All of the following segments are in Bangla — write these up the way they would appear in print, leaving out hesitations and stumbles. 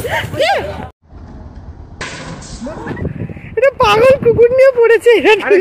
এটা পাগল কুকুর নিয়ে পড়েছে।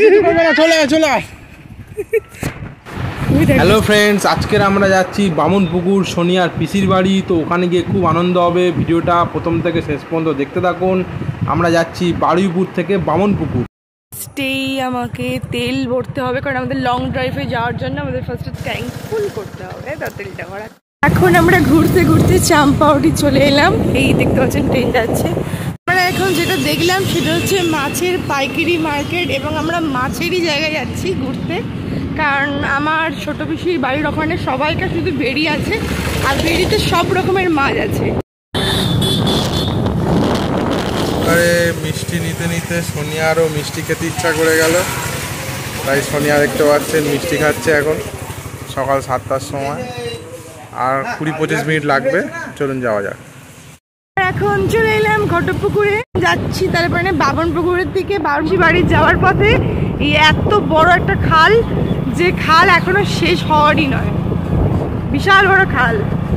হ্যালো ফ্রেন্ডস, আজকের আমরা যাচ্ছি বামুনপুকুর সোনিয়ার পিসির বাড়ি। তো ওখানে গিয়ে খুব আনন্দ হবে। ভিডিওটা প্রথম থেকে শেষ পর্যন্ত দেখতে থাকুন। আমরা যাচ্ছি বারুইপুর থেকে বামুনপুকুর। ফার্স্টেই আমাকে তেল ভরতে হবে, কারণ আমাদের লং ড্রাইভে যাওয়ার জন্য আমাদের ফার্স্টে ট্যাঙ্ক ফুল করতে হবে, তার তেলটা ভরা। এখন আমরা ঘুরতে ঘুরতে চাম্পাওয়াটি চলে এলাম। এই দেখতে পাচ্ছেন ট্রেন যাচ্ছে। আমরা এখন যেটা দেখলাম সেটা হচ্ছে মাছের পাইকারি মার্কেট, এবং আমরা মাছেরই জায়গায় যাচ্ছি ঘুরতে, কারণ আমার ছোট পিসির বাড়ির ওখানে সবাইকার শুধু বেড়ি আছে, আর বেড়িতে সব রকমের মাছ আছে। আরে মিষ্টি নিতে নিতে সোনিয়ারও মিষ্টি খেতে ইচ্ছা করে গেল, তাই সোনিয়া দেখতে পাচ্ছেন মিষ্টি খাচ্ছে এখন সকাল 7টার সময়। আর 20-25 মিনিট লাগবে, চলুন যাওয়া যাক। এখন চলে এলাম ঘটকপুকুরে, যাচ্ছি তারপরে বামুনপুকুরের দিকে। বাবুসি বাড়ি যাওয়ার পথে এই এত বড় একটা খাল, যে খাল এখনো শেষ হওয়ারই নয়, বিশাল বড় খাল।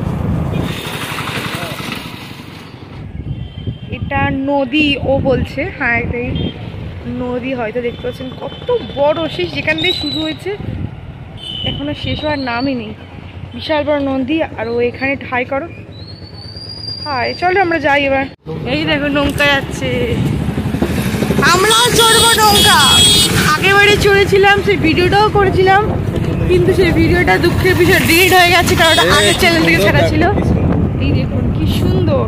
এটা নদী ও বলছে, হ্যাঁ এটাই নদী হয়তো। দেখতে পাচ্ছেন কত বড়, শেষ যেখান দিয়ে শুরু হয়েছে এখনো শেষ হওয়ার নামই নেই। বিশাল বড় নদী, আর ও এখানে ঠাই করো। হাই, চলো আমরা যাই এবার। এই দেখো নৌকা যাচ্ছে, আমরাও চড়বো নৌকা। আগেবারে চড়েছিলাম, সেই ভিডিওটাও করেছিলাম, কিন্তু সেই ভিডিওটা দুঃখের বিষয় ডিলিট হয়ে গেছে, কারণ ওটা আগের চ্যানেল থেকে ছাড়া ছিল। এই দেখুন কি সুন্দর,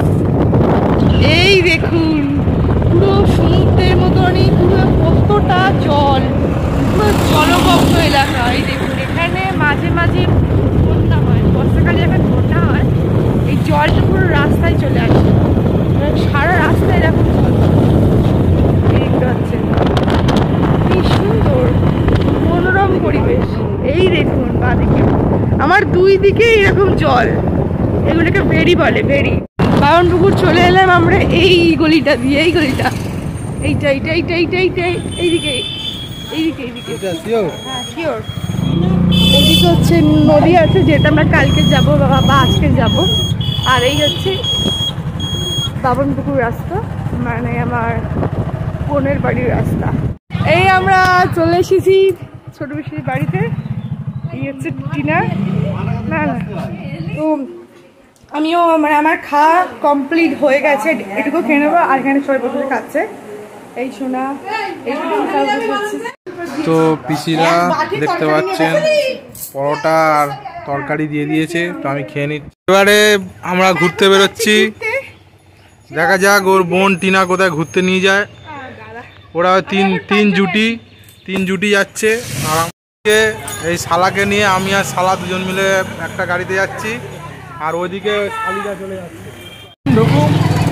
এই দেখুন পুরো সমুদ্রের মতনই, পুরো কতটা জল, পুরো জলমগ্ন এলাকা। এই দেখুন এখানে মাঝে মাঝে বন্যা হয়, বর্ষাকালে যখন বন্যা হয় এই জলটা পুরো রাস্তায় চলে আসে, সারা রাস্তায় এরকম জল। দেখতে পাচ্ছেন কি সুন্দর মনোরম পরিবেশ। এই দেখুন বাঁদিকে, আমার দুই দিকে এরকম জল, এগুলোকে বেড়ি বলে, বেড়ি। বামুনপুকুর চলে এলাম আমরা এই গলিটা দিয়ে, এই গলিটা, এইটা এইটা এইটা এইটা এইটা এইদিকে এইদিকে এইদিকে, হ্যাঁ শিওর। এইদিকে হচ্ছে নদী আছে, যেটা আমরা কালকে যাব বা আজকে যাব। আর এই হচ্ছে বামুনপুকুর রাস্তা, মানে আমার বোনের বাড়ির রাস্তা। এই আমরা চলে এসেছি ছোট পিসির বাড়িতে। এই হচ্ছে টিনা, না না, তো আমিও মানে আমার খাওয়া কমপ্লিট হয়ে গেছে, এটুকু খেয়ে নেবো। আর এখানে সবাই বসে খাচ্ছে, এই শোনা এই খাচ্ছে। তো পিসিরা দেখতে পাচ্ছেন পরোটা আর তরকারি দিয়ে দিয়েছে, তো আমি খেয়ে নিচ্ছি। এবারে আমরা ঘুরতে বেরোচ্ছি, দেখা যাক ওর বোন টিনা কোথায় ঘুরতে নিয়ে যায়। ওরা তিন জুটি যাচ্ছে। আর আমাকে এই শালাকে নিয়ে, আমি আর শালা দুজন মিলে একটা গাড়িতে যাচ্ছি, আর ওইদিকে শালিকা চলে যাচ্ছে। ঢুকুম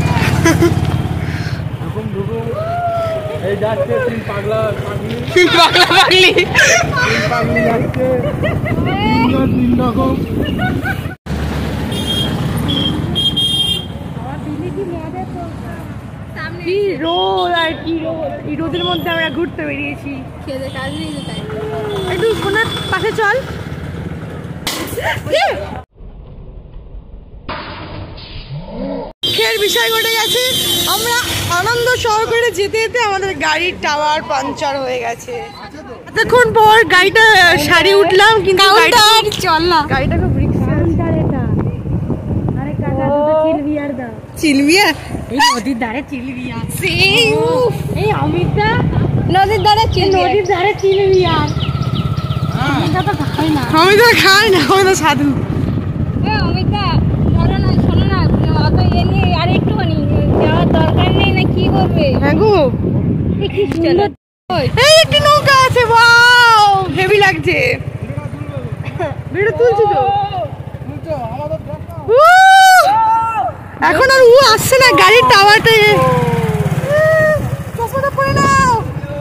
ঢুকুম ঢুকুম, এই যাচ্ছে তিন পাগলা পাগলি যাচ্ছে, তিন রকম। কি রোদ আর কি রোদ, এই রোদের মধ্যে আমরা ঘুরতে বেরিয়েছি। একটু সোনার পাশে চল। দুঃখের বিষয় ঘটে গেছে, আমরা আনন্দ সহকারে যেতে যেতে আমাদের গাড়ির টাওয়ার পাঞ্চার হয়ে গেছে। এতক্ষণ পর গাড়িটা সারিয়ে উঠলাম, কিন্তু চল না, গাড়িটা খুব চিলবিয়া, এই নদীর ধারে চিলবিয়া, এই অমিতা নদীর ধারে চিলবিয়া। অমিতা তো খায় না, অমিতা খায় না, অমিতা সাধু। অমিতা ধরো না, শোনো না, অত এ নিয়ে আর একটুখানি যাওয়ার দরকার নেই, না কি করবে? হ্যাঁ গো, এই একটি নৌকা আছে, ওয়াও হেভি লাগছে। ভিডিও তুলছি তো, এখন আর ও আসছে না গাড়ির টাওয়ারতে। চশমাটা পরে নাও।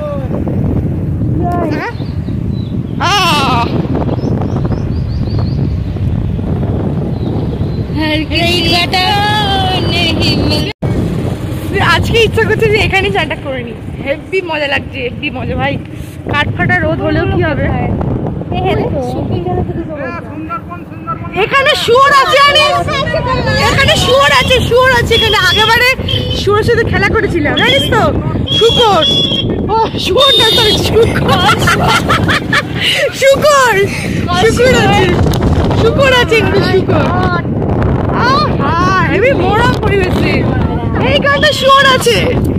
আজকে ইচ্ছা করছে যে এখানে চাটা করে নি, হেভি মজা লাগছে, হেভি মজা ভাই। কাঠ ফাটা রোদ হলেও কি হবে, এখানে শুয়োর আছে, এখানে শুয়োর আছে, শুয়োর আছে এখানে। আগেবারে শুয়োরের সাথে খেলা করেছিলাম, জানিস তো? শুকর, ও শুয়োর না, সরি শুকর, শুকর, শুকর আছে, শুকর আছে এখানে, শুকর। আহা, হেবি মরা পরিবেশে। এইখানটা শুয়োর আছে,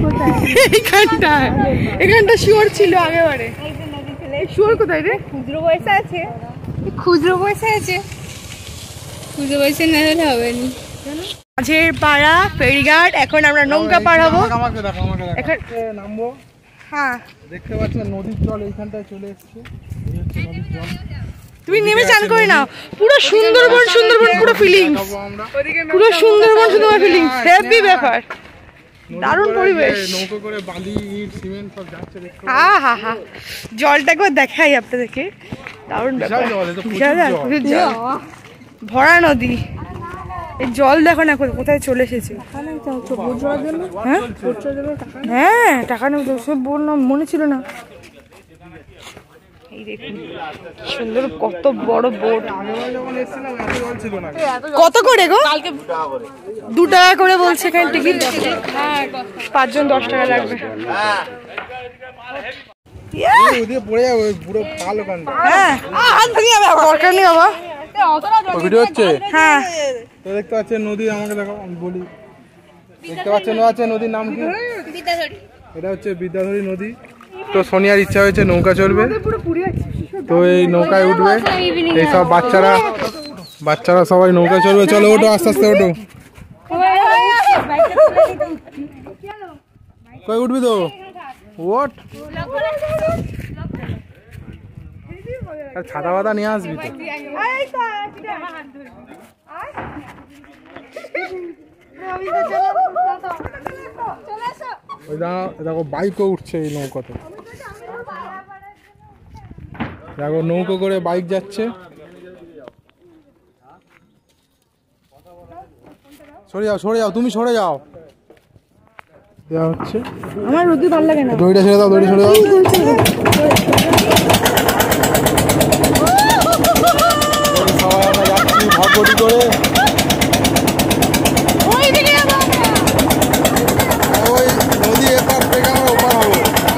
এখানটা শুয়োর ছিল আগেবারে। শুয়োর কোথায় রে? খুচরো পয়সা আছে, খুচরো পয়সা আছে, খুচরো পয়সা না হলে হবে না। মাঝের পাড়া ফেরিঘাট, এখন আমরা নৌকা পার হবো। এখন নামবো। হ্যাঁ, দেখতে পাচ্ছেন নদীর জল এইখানটায় চলে এসছে। নদীর জল তুমি নেমে চান করে নাও। পুরো সুন্দরবন, সুন্দরবন পুরো ফিলিংস, পুরো সুন্দরবন সুন্দরবন ফিলিংস, হেভি ব্যাপার, দারুণ পরিবেশ। নৌকো করে বালি, ইট, সিমেন্ট সব যাচ্ছে দেখতে। হা, জলটা একবার দেখাই আপনাদেরকে, দারুণ ব্যাপার। বিশাল জল, ভরা নদী। এই জল দেখো না কোথায় চলে এসেছে। হ্যাঁ, টাকা নেই, সব বললাম, মনে ছিল না। এই দেখুন সুন্দর, কত বড় বোট। কত করে গো? 2 টাকা করে বলছে এখানে টিকিট। 5 জন 10 টাকা লাগবে। দরকার নেই বাবা, ভিডিও হচ্ছে। হ্যাঁ, তো দেখতে পাচ্ছেন নদী, আমাকে দেখো আমি বলি। দেখতে পাচ্ছেন আছে নদীর নাম কি? এটা হচ্ছে বিদ্যাধরী নদী। তো সোনিয়ার ইচ্ছা হয়েছে নৌকা চলবে, তো এই নৌকায় উঠবে। এইসব বাচ্চারা সবাই নৌকা চলবে। চলো ওঠো, আস্তে আস্তে ওঠো। কই উঠবি তো? ওঠ, ছাতা বাতা নিয়ে আসবি তো। দেখো বাইকও উঠছে এই নৌকাতে। দেখো নৌকো করে বাইক যাচ্ছে। সরে যাও, তুমি সরে যাও। দেওয়া হচ্ছে। আমার রুটি ভালো লাগে না। দড়িটা ছেড়ে দাও, দড়ি ছেড়ে দাও। সবাই আমরা যাচ্ছি ভাগবটি করে। ওই নদী এপার থেকে আমরা ওপার হবো।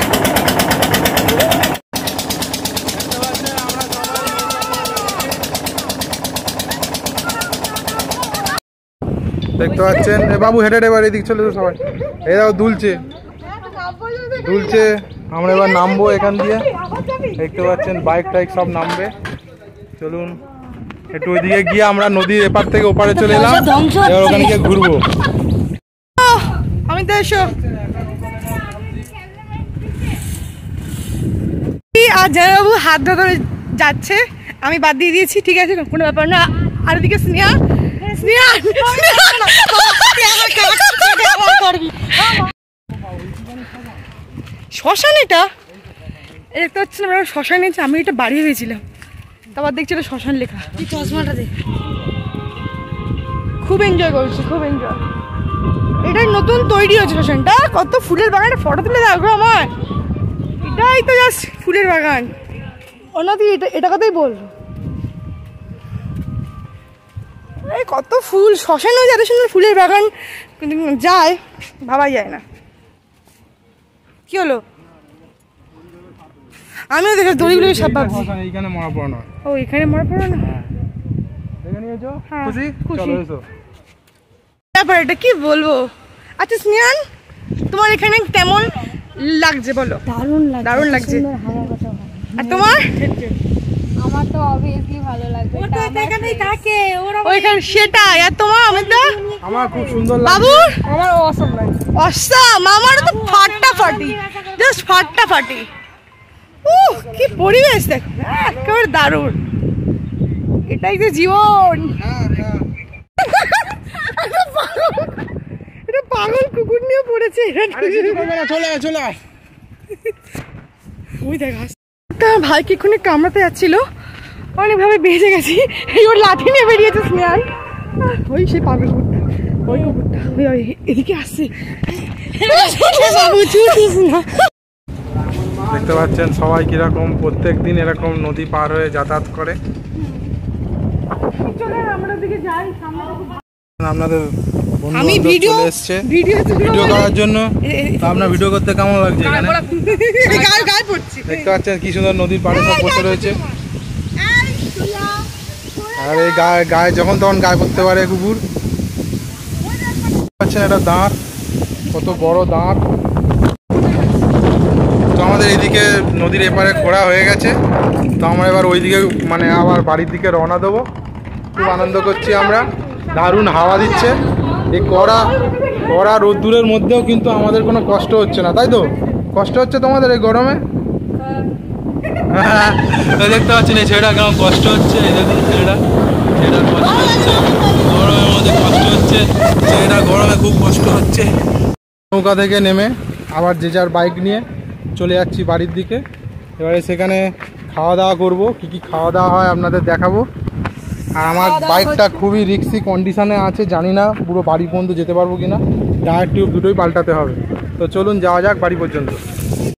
দেখতে পাচ্ছেন এ বাবু হেঁটে এবার এদিক চলে তো সবাই। এই দেখো দুলছে, আমরা এবার নামবো এখান দিয়ে। দেখতে পাচ্ছেন বাইক টাইক সব নামবে। চলুন একটু ওইদিকে গিয়ে আমরা নদীর এপার থেকে ওপারে চলে এলাম, এবার ওখানে গিয়ে ঘুরবো। আমি তো এসো আর জয়বাবু হাত ধরে যাচ্ছে, আমি বাদ দিয়ে দিয়েছি, ঠিক আছে কোনো ব্যাপার না। আর ওদিকে স্নেহা, শ্মশান, এটা দেখতে পাচ্ছেন আমরা শ্মশানে, আমি এটা বাড়ি হয়েছিলাম, তারপর দেখছি এটা শ্মশান লেখা। চশমাটা দেখ, খুব এনজয় করছি, খুব এনজয়। এটাই নতুন তৈরি হচ্ছে শ্মশানটা। কত ফুলের বাগানে ফটো তুলে দাও গো আমার। এটাই তো জাস্ট ফুলের বাগান, অন্যদি এটা কথাই বলবো। এই কত ফুল, শ্মশানেও এত সুন্দর ফুলের বাগান কিন্তু যায়, ভাবা যায় না। কি হলো? আমিও দেখে দড়িগুলো সব ভাবছি এইখানে মরা পড়ানো। ও এখানে মরা পড়ানো, দেখে নিয়েছো? হ্যাঁ, খুশি? চলো এসো। তারপর এটা কি বলবো। আচ্ছা স্নেহান, তোমার এখানে কেমন লাগছে বলো? দারুণ লাগছে। আর তোমার? আমার তো অবভিয়াসলি ভালো লাগবে, ও তো এখানেই থাকে, ওইখানে সেটাই। আর তোমার? আমার খুব সুন্দর লাগছে। বাবু আমার অসম লাগে। অসাম, আমার তো ফাটাফাটি, জাস্ট ফাটাফাটি। কি পরিবেশ দেখো, একেবারে দারুণ। এটাই তো জীবন। এটা পাগল কুকুর নিয়ে পড়েছে। ওই দেখ তার ভাইকে এক্ষুনি কামড়াতে যাচ্ছিল, অনেকভাবে বেঁচে গেছি। এই ওর লাঠি নিয়ে বেরিয়েছে স্নেহান। ওই সেই পাগল কুকুরটা, ওই কুকুরটা ওই এদিকে আসছে। দেখতে পাচ্ছেন সবাই কিরকম প্রত্যেক দিন এরকম নদী পার হয়ে যাতায়াত করে। চলে আমরা দিকে যাই সামনে তো খুব আপনাদের আমি বন্ধু ভিডিও চলে এসেছে ভিডিও করার জন্য। তো আপনার ভিডিও করতে কেমন লাগছে এখানে? গায়ে পড়ছি দেখতে পাচ্ছেন কি সুন্দর নদীর পাড়ে সব বসে রয়েছে। আর এই গায়ে যখন তখন গায়ে পড়তে পারে কুকুর। পাচ্ছেন একটা দাঁড়, কত বড় দাঁড়। তো আমাদের এইদিকে নদীর এপারে ঘোরা হয়ে গেছে। তো আমরা এবার ওইদিকে মানে আবার বাড়ির দিকে রওনা দেবো। খুব আনন্দ করছি আমরা, দারুণ হাওয়া দিচ্ছে। এই কড়া রোদ্দুরের মধ্যেও কিন্তু আমাদের কোনো কষ্ট হচ্ছে না, তাই তো? কষ্ট হচ্ছে তোমাদের এই গরমে? দেখতে পাচ্ছেন এই ছেলেটা কেমন কষ্ট হচ্ছে। এই দেখুন ছেলেটা কষ্ট হচ্ছে, গরমের মধ্যে কষ্ট হচ্ছে ছেলেটা, গরমে খুব কষ্ট হচ্ছে। নৌকা থেকে নেমে আবার যে যার বাইক নিয়ে চলে যাচ্ছি বাড়ির দিকে। এবারে সেখানে খাওয়া দাওয়া করবো, কী কী খাওয়া দাওয়া হয় আপনাদের দেখাবো। আর আমার বাইকটা খুবই রিস্কি কন্ডিশনে আছে, জানি না পুরো বাড়ি পর্যন্ত যেতে পারবো কিনা। টায়ার টিউব দুটোই পাল্টাতে হবে। তো চলুন যাওয়া যাক বাড়ি পর্যন্ত।